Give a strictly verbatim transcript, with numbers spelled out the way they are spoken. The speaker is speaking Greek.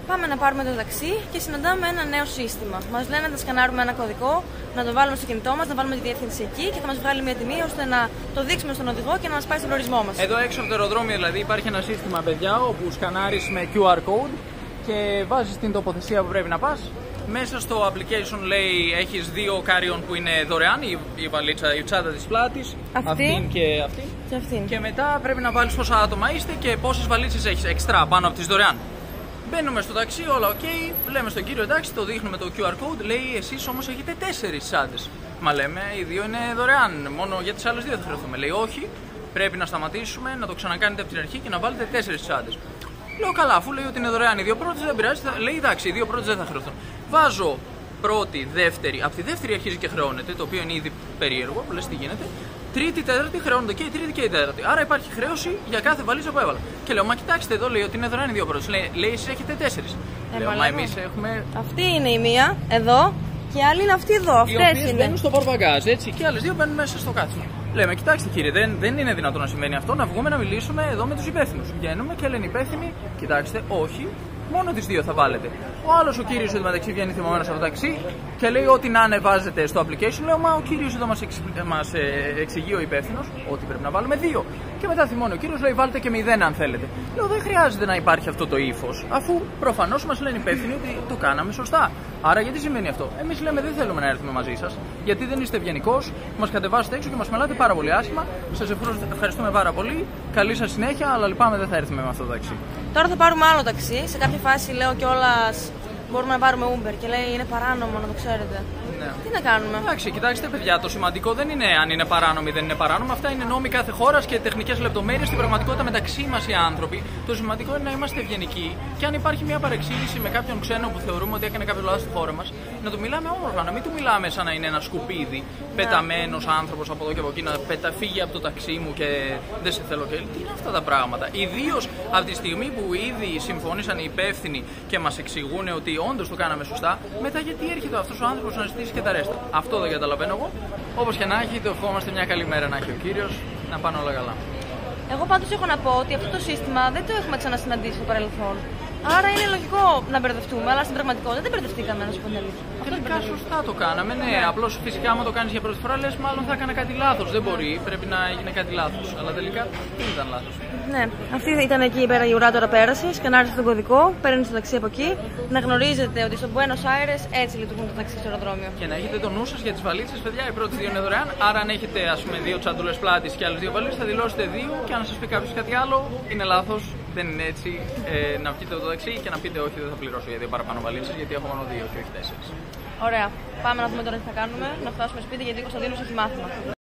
Πάμε να πάρουμε το ταξί και συναντάμε ένα νέο σύστημα. Μας λένε να σκανάρουμε ένα κωδικό, να το βάλουμε στο κινητό μας, να βάλουμε τη διεύθυνση εκεί και θα μας βγάλει μια τιμή ώστε να το δείξουμε στον οδηγό και να μας πάει στον προορισμό μας. Εδώ έξω από το αεροδρόμιο δηλαδή υπάρχει ένα σύστημα, παιδιά, όπου σκανάρεις με κιου αρ code και βάζεις την τοποθεσία που πρέπει να πας. Μέσα στο application λέει έχεις δύο carry-on που είναι δωρεάν, η, η βαλίτσα, η τσάντα της πλάτης, αυτή, αυτήν και αυτήν. Και, αυτήν. Και μετά πρέπει να βάλεις πόσα άτομα είστε και πόσες βαλίτσες έχεις εξτρά πάνω από τις δωρεάν. Μπαίνουμε στο ταξί, όλα οκ, okay, λέμε στον κύριο εντάξει, το δείχνουμε το κιου αρ code, λέει εσείς όμως έχετε τέσσερις τσάντες. Μα λέμε οι δύο είναι δωρεάν, μόνο για τις άλλες δύο θα χρειαστούμε. Λέει όχι, πρέπει να σταματήσουμε, να το ξανακάνετε από την αρχή και να βάλετε τέσσερις τσάντες. Λέω καλά, αφού λέει ότι είναι δωρεάν οι δύο πρώτες δεν πειράζει, θα... λέει εντάξει, οι δύο πρώτες δεν θα χρειαστούν. Βάζω πρώτη, δεύτερη, από τη δεύτερη αρχίζει και χρεώνεται, το οποίο είναι ήδη περίεργο, που λες τι γίνεται. Τρίτη, τέταρτη χρεώνονται και η τρίτη και η τέταρτη. Άρα υπάρχει χρέωση για κάθε βαλίτσα που έβαλα. Και λέω, μα κοιτάξτε εδώ λέει ότι είναι δωρεάν οι δύο πρώτες. Λέει, λέει εσείς έχετε τέσσερις. Ε, λέω, μα εμείς έχουμε. Αυτή είναι η μία εδώ και η άλλη είναι αυτή εδώ. Αυτές είναι. Μπαίνουν στο πορπαγκάζ, έτσι, και άλλες δύο μπαίνουν μέσα στο κάθισμα. Λέμε, κοιτάξτε κύριε, δεν, δεν είναι δυνατόν να συμβαίνει αυτό. Να βγούμε να μιλήσουμε εδώ με τους υπεύθυνους. Βγαίνουμε και λένε υπεύθυνοι, κοιτάξτε, όχι. Μόνο τις δύο θα βάλετε. Ο άλλος ο κύριος εδώ μεταξύ βγαίνει θυμωμένος από το ταξί και λέει ότι να ανεβάζετε στο application. Λέω, μα ο κύριος εδώ μας, εξ, μας ε, εξηγεί ο υπεύθυνος ότι πρέπει να βάλουμε δύο. Και μετά θυμώνει ο κύριος, λέει, βάλτε και μηδέν αν θέλετε. Λέω, δεν χρειάζεται να υπάρχει αυτό το ύφος, αφού προφανώς μας λένε υπεύθυνοι ότι το κάναμε σωστά. Άρα γιατί σημαίνει αυτό? Εμείς λέμε δεν θέλουμε να έρθουμε μαζί σας, γιατί δεν είστε ευγενικός, μας κατεβάσετε έξω και μας μιλάτε πάρα πολύ άσχημα. Σας ευχαριστούμε πάρα πολύ. Καλή σας συνέχεια, αλλά λυπάμαι δεν θα έρθουμε με αυτό το ταξί. Τώρα θα πάρουμε άλλο ταξί. Σε κάποια φάση λέω κιόλας μπορούμε να πάρουμε Uber και λέει είναι παράνομο να το ξέρετε. Ναι. Τι να κάνουμε? Εντάξει, κοιτάξτε παιδιά, το σημαντικό δεν είναι αν είναι παράνομο ή δεν είναι παράνομο. Αυτά είναι νόμοι κάθε χώρα και τεχνικές λεπτομέρειες. Στην πραγματικότητα μεταξύ μας οι άνθρωποι, το σημαντικό είναι να είμαστε ευγενικοί και αν υπάρχει μια παρεξήγηση με κάποιον ξένο που θεωρούμε ότι έκανε κάποιο λάθος στη χώρα μας, να του μιλάμε όμορφα, να μην του μιλάμε σαν να είναι ένα σκουπίδι, ναι, πεταμένος άνθρωπος από εδώ και από εκεί, να πετα, φύγει από το ταξί μου και δεν σε θέλω και. Τι είναι αυτά τα πράγματα? Ιδίως από τη στιγμή που ήδη συμφώνησαν οι υπεύθυνοι και μας εξηγούν ότι όντως το κάναμε σωστά, μετά γιατί έρχεται αυτός ο άνθρωπος να ζητήσει και τα ρέστα? Αυτό δεν καταλαβαίνω εγώ. Όπως και να έχει, το ευχόμαστε μια καλή μέρα να έχει ο κύριος, να πάνε όλα καλά. Εγώ πάντως έχω να πω ότι αυτό το σύστημα δεν το έχουμε ξανασυναντήσει στο παρελθόν. Άρα είναι λογικό να μπερδευτούμε, αλλά στην πραγματικότητα δεν μπερδευτήκαμε, να σου πω την αλήθεια. Τελικά σωστά το κάναμε, ναι. ναι. Απλώς φυσικά, άμα το κάνεις για πρώτη φορά, λες μάλλον θα έκανα κάτι λάθος. Δεν μπορεί, πρέπει να έγινε κάτι λάθος. Αλλά τελικά δεν ήταν λάθος. Ναι, αυτή ήταν εκεί πέρα η ουρά τώρα πέρασε. Σκανάρισε τον κωδικό, παίρνει το ταξί από εκεί. Να γνωρίζετε ότι στο Buenos Aires έτσι λειτουργούν τα ταξί στο αεροδρόμιο. Και να έχετε το νου σας για τις βαλίτσες, παιδιά. Οι πρώτες δύο είναι δωρεάν. Άρα, αν έχετε ας πούμε δύο τσαντούλες πλάτης και άλλες δύο βαλίτσες, θα δηλώσετε δύο. Και αν σας πει κάποιος κάτι άλλο, είναι λάθος. Δεν είναι έτσι. Ε, να βγείτε το ταξί και να πείτε όχι, δεν θα πληρώσω για δύο παραπάνω βαλίτσες, γιατί έχω μόνο δύο και όχι τέσσερις. Ωραία. Πάμε να δούμε τώρα τι θα κάνουμε. Να φτάσουμε σπίτι, γιατί η Κωνσταντίνος έχει μάθημα.